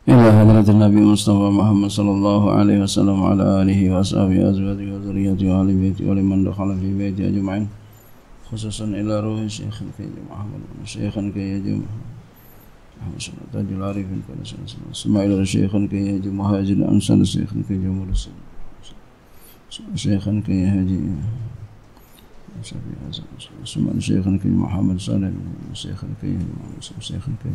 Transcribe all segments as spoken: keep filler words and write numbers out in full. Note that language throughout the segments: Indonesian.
إلى حضرة النبي مصطفى محمد صلى الله عليه وسلم وعلى آله وأصحابه أزواجه وذريته وأهل بيته ولمن دخل في بيته أجمعين، خصوصا إلى روح الشيخ الكي محمد الشيخ الكي يجمع تاج العارفين ثم إلى الشيخ الكي يجمع مهاجر الأنصار الشيخ الكي يجمع الشيخ الكي يهدي ثم الشيخ الكي محمد صالح الشيخ الكي الشيخ الكي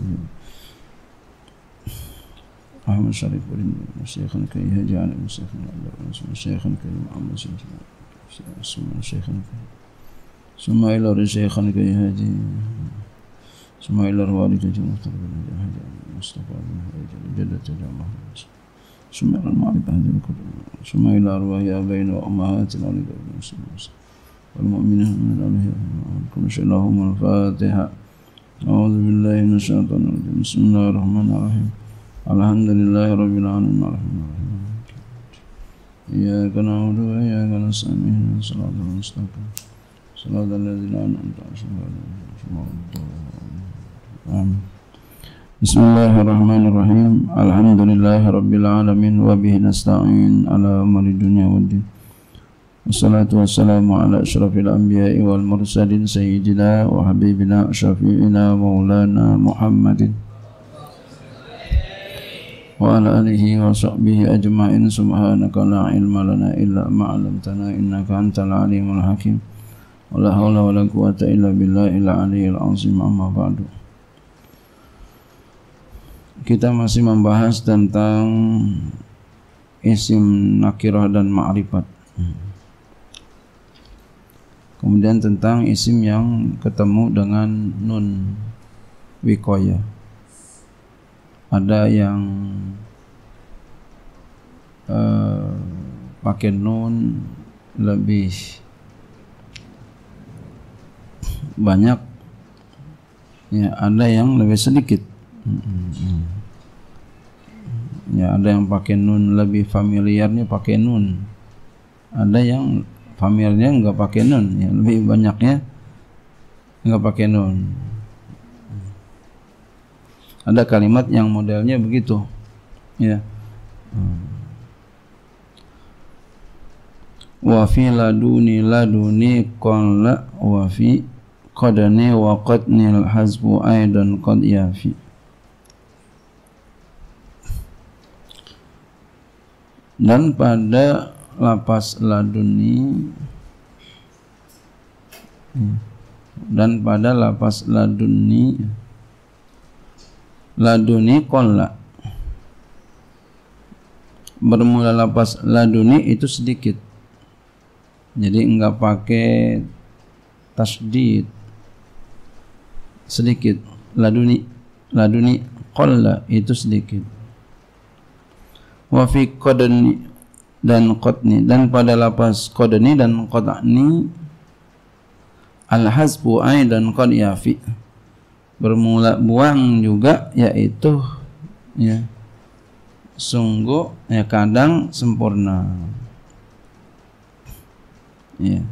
محمد شريف ولد الشيخ الكي يهدي على الشيخ الشيخ الكي محمد ثم الشيخ الكي ثم إلى الشيخ الكي يهدي ثم إلى الوالدة المختار بن مصطفى بن جدة جامعة ثم إلى المعرفة هذه الكتب ثم إلى أرواح أبينا وأمهات الأولاد والمؤمنين من الأولياء كل شيء لهم الفاتحة. أعوذ بالله من الشيطان الرجيم. بسم الله الرحمن الرحيم. الحمد لله رب العالمين الرحمن الرحيم إياك نعبد وإياك نستعين اهدنا الصراط المستقيم صراط الذين أنعمت عليهم. بسم الله الرحمن الرحيم. الحمد لله رب العالمين وبه نستعين على أمر الدنيا والدين والصلاة والسلام على أشرف الأنبياء والمرسلين سيدنا وحبيبنا شفيعنا مولانا محمد وعلى آله وصحبه أجمعين. سبحانك لا علم لنا إلا ما علمتنا إنك أنت العليم الحكيم ولا حول ولا قوة إلا بالله العلي العظيم. أما بعد, kita masih membahas tentang isim nakirah dan ma'rifat, kemudian tentang isim yang ketemu dengan nun wikoya. Ada yang uh, pakai nun lebih banyak, ya ada yang lebih sedikit. Ya ada yang pakai nun lebih familiarnya pakai nun, ada yang familiarnya enggak pakai nun, ya lebih banyaknya enggak pakai nun. Ada kalimat yang modelnya begitu, ya. Wa fi laduni laduni qalla wa fi qadani wa qadni al-hazbu aidan qad yafi. Dan pada lapas laduni dan pada lapas laduni laduni qalla, bermula lapas laduni itu sedikit, jadi enggak pakai tasdid, sedikit. Laduni laduni qalla itu sedikit. Wa fi qadni dan qadni, dan pada lapas qadni dan qadni al-hasbu aidan qad yafi, bermula buang juga, yaitu ya sungguh ya kadang sempurna, ya.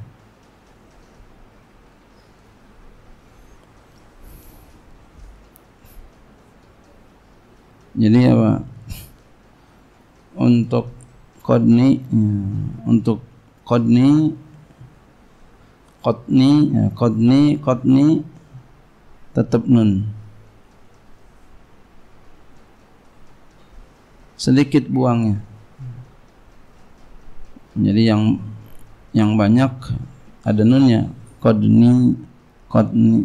Jadi apa, untuk qadni ya, untuk qadni qadni ya, qadni qadni tetap nun, sedikit buangnya. Jadi yang yang banyak ada nunnya, qadni qadni.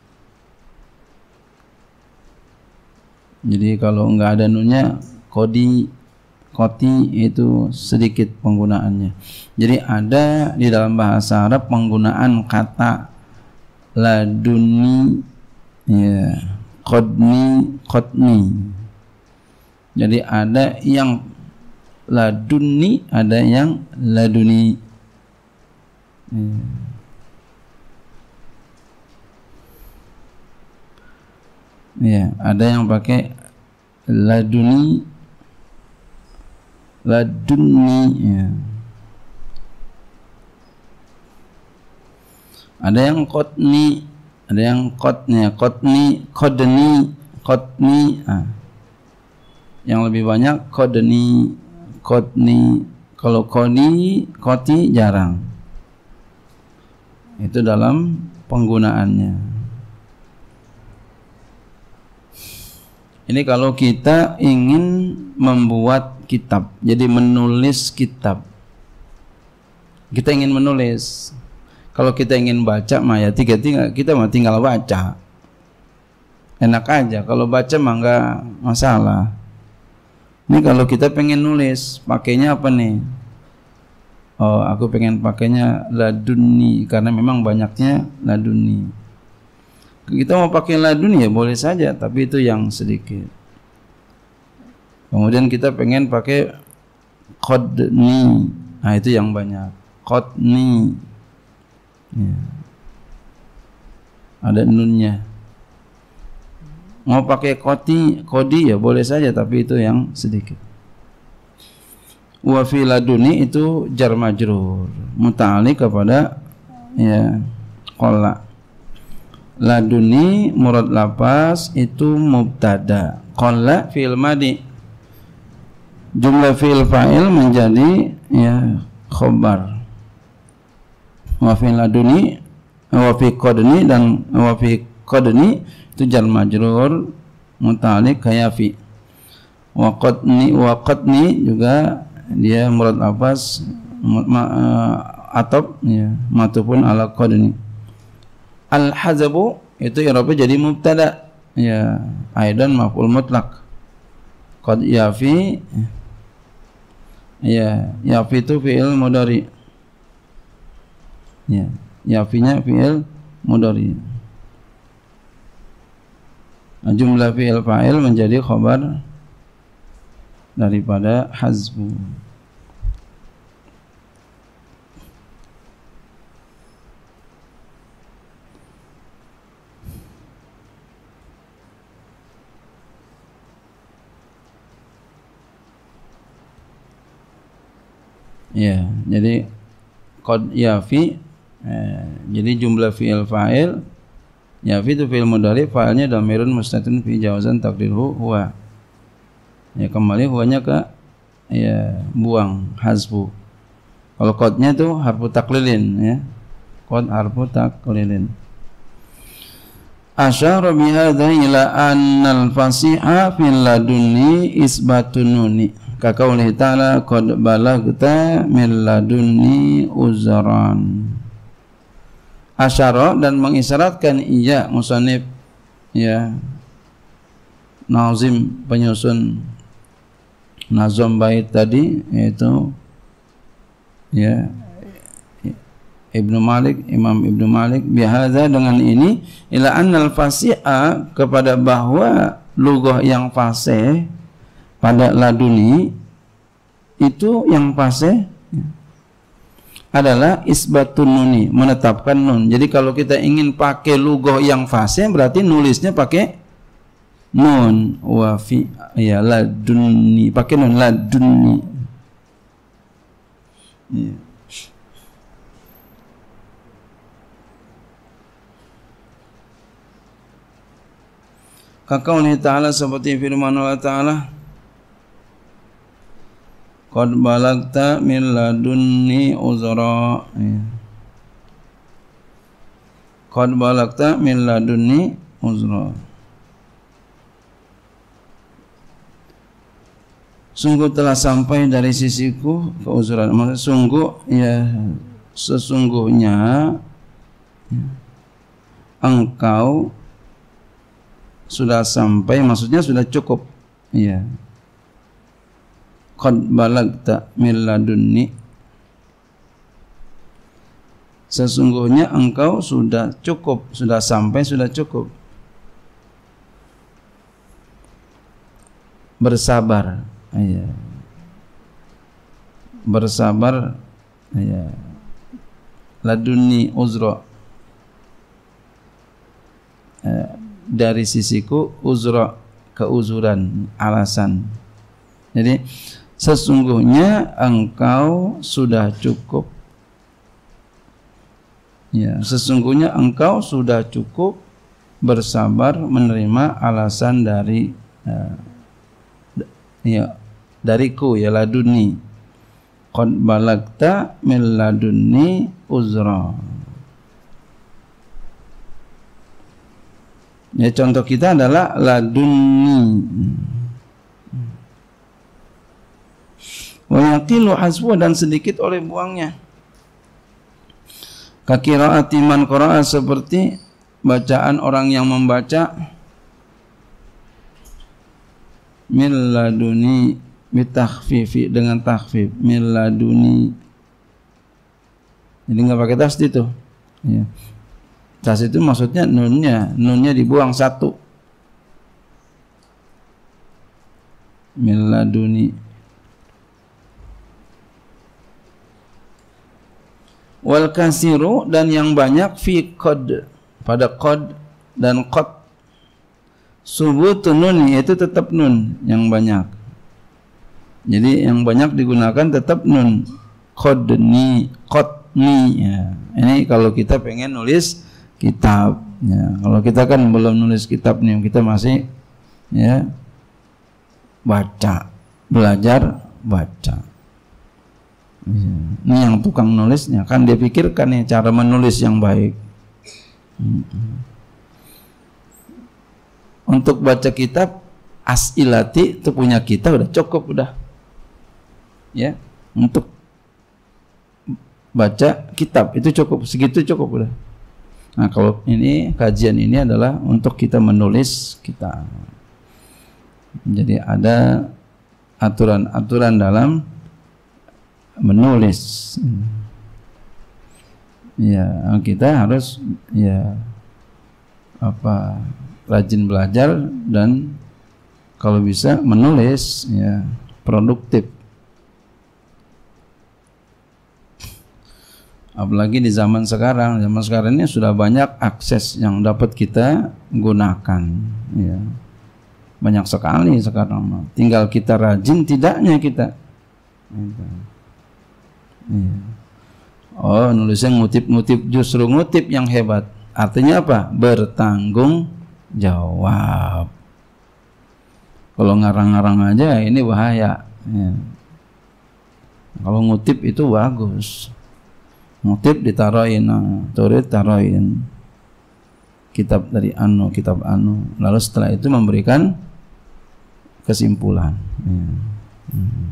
Jadi kalau enggak ada nunnya, qadi qati itu sedikit penggunaannya. Jadi ada di dalam bahasa Arab penggunaan kata laduni, ya, qadni qadni. Jadi ada yang laduni, ada yang laduni. Ya. Ya, ada yang pakai laduni laduni, ya. Ada yang qadni, ada yang qadni, qadni, qadni, qadni. Ah. yang lebih banyak qadni, qadni. Kalau qadi, qati jarang. Itu dalam penggunaannya. Ini kalau kita ingin membuat kitab, jadi menulis kitab. Kita ingin menulis. Kalau kita ingin baca, mah ya tiga tinggal kita mah tinggal baca. Enak aja. Kalau baca mah enggak masalah. Ini kalau kita pengen nulis, pakainya apa nih? Oh, aku pengen pakainya laduni karena memang banyaknya laduni. Kita mau pakai laduni ya boleh saja, tapi itu yang sedikit. Kemudian kita pengen pakai qadni, nah itu yang banyak. Qadni, ya. Ada nunnya. Mau pakai qati, qadi ya boleh saja, tapi itu yang sedikit. Wa fi laduni itu jar majrur muta'alliq kepada ya qala. Laduni murad lapas itu mubtada, qala fi'il madi. Jumlah fi'il fa'il menjadi ya khabar. Wa fi laduni wa fi qadni dan wa fi qadni itu jar majrur muta'alliq kayafi. Wa qadni wa qadni juga dia murad lafaz uh, atop ya matupun ala qadni. Al hazabu itu i'rabnya jadi mubtada ya aidan maf'ul mutlaq. Qad yafi ya yafi itu fi'il mudhari ya yafinya fi'il mudhari. Nah, jumlah fi'il fa'il menjadi khabar daripada hazbu. Ya, jadi qad yafi eh, jadi jumlah fi'il fa'il yafi itu fi'il mudhari, fa'ilnya dhamirun mustatirun fi jawazan taqdiruhu huwa. Ya kembali huwanya ke ya buang hazbu. Kalau qadnya itu harfu taklilin ya. Qad harfu taklilin. Asyara bihadza ila annal fasiha fil ladunni isbatun nuni. Ka qaulih ta'ala qad balagta min ladunni uzran. Asyara dan mengisyaratkan iya musannif ya nazim penyusun nazam bait tadi yaitu ya Ibnu Malik, Imam Ibnu Malik bihadza dengan ini ila annal fasiha kepada bahwa lughah yang fasih pada laduni itu yang fasih adalah isbatun nuni, menetapkan nun. Jadi kalau kita ingin pakai lughah yang fasih berarti nulisnya pakai nun. Wa fi ya ladunni, pakai nun ladunni ya. Kaqaulih ta'ala seperti firman Allah Ta'ala qad balagta min ladunni uzra ya. Qad balagta min ladunni uzra, sungguh telah sampai dari sisiku keuzran. Maksudnya sungguh ya sesungguhnya ya, engkau sudah sampai, maksudnya sudah cukup ya. Qad balagta min ladunni, sesungguhnya engkau sudah cukup, sudah sampai, sudah cukup. Bersabar ya. Bersabar ya. Ladunni uzra ya. Dari sisiku uzra, keuzuran, alasan. Jadi sesungguhnya engkau sudah cukup ya, sesungguhnya engkau sudah cukup bersabar menerima alasan dari ya, ya dariku ya laduni, qad balagta min ladunni uzra. Ya contoh kita adalah ladunni. Wa yaqilu hasbu, dan sedikit oleh buangnya. Kakiraati man qara'a, seperti bacaan orang yang membaca min laduni bitakhfifi, dengan takhfif min laduni. Jadi enggak pakai tasdid itu. Ya. Tasdid itu maksudnya nunnya, nunnya dibuang satu. Min laduni. Wal kasiru, dan yang banyak fi qad, pada qad dan qad. Subutun nun, yaitu tetap nun yang banyak. Jadi yang banyak digunakan tetap nun. Qadni, qadni ya. Ini kalau kita pengen nulis kitab ya. Kalau kita kan belum nulis kitab nih, kita masih ya baca, belajar baca. Ini yang tukang nulisnya kan dia pikirkan nih cara menulis yang baik. Untuk baca kitab As-Ilati itu punya kita udah cukup udah. Ya, untuk baca kitab itu cukup, segitu cukup udah. Nah, kalau ini kajian ini adalah untuk kita menulis kita. Jadi ada aturan-aturan dalam menulis. Ya, kita harus ya apa rajin belajar dan kalau bisa menulis ya produktif. Apalagi di zaman sekarang, zaman sekarang ini sudah banyak akses yang dapat kita gunakan ya. Banyak sekali sekarang. Tinggal kita rajin tidaknya kita. Ya. Oh, nulisnya ngutip-ngutip, justru ngutip yang hebat. Artinya apa? Bertanggung jawab. Kalau ngarang-ngarang aja ini bahaya. Ya. Kalau ngutip itu bagus. Ngutip ditaruhin, nah, turid taruhin. Kitab dari anu, kitab anu. Lalu setelah itu memberikan kesimpulan. Ya. Hmm.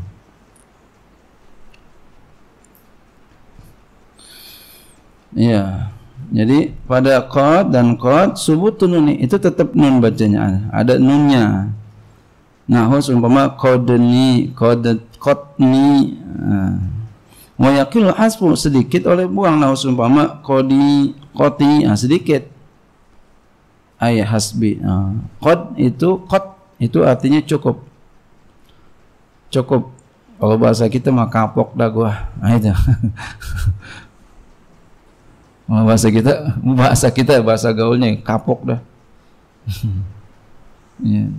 Ya, jadi pada qad dan qad subutun nun itu tetap nun bacanya, ada nunnya. Nah, hus umpama qadni, qad qadni. Wa yaqilu hasbu, sedikit oleh buang. Nah, hus umpama qadi qati, nah, sedikit. Ay hasbi. Nah, qad itu qad itu artinya cukup. Cukup. Kalau bahasa kita mah kapok dah gua. Nah, itu. Bahasa kita, bahasa kita, bahasa gaulnya kapok dah. Ya.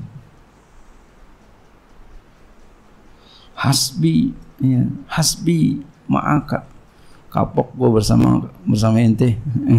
Hasbi, ya. Hasbi, ma'aka. Kapok gua bersama bersama ente.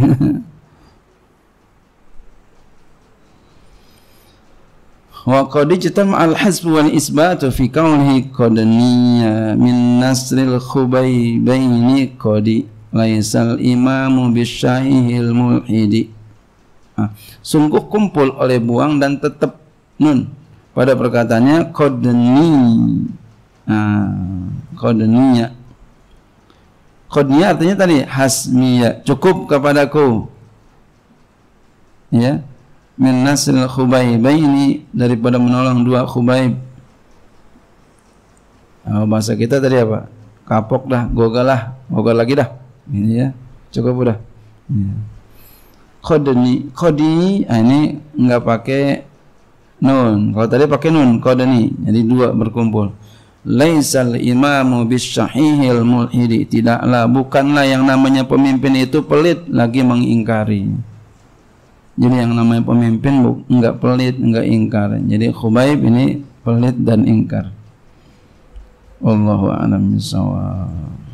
Wa qad ijtama al-hasb wal isbatu fi kaunihi qadniya min nasril khubaybaini qadi laisal imamu bisyahihil mulhidi. Nah, sungguh kumpul oleh buang dan tetap nun pada perkataannya qadni. Nah, qadniya. Qadniya artinya tadi hasmiya, cukup kepadaku. Ya. Min nasril khubaybaini, daripada menolong dua khubayb. Nah, bahasa kita tadi apa? Kapok dah, gogal lah, gogal lagi dah. Ini ya, cukup udah. Ya. Qadni, qadni, nah ini enggak pakai nun. Kalau tadi pakai nun, qadni. Jadi dua berkumpul. Laisal imamu bisyahihil mulhidi, tidaklah, bukanlah yang namanya pemimpin itu pelit lagi mengingkari. Jadi yang namanya pemimpin enggak pelit, enggak ingkar. Jadi Khubayb ini pelit dan ingkar. Wallahu a'lam bishawab.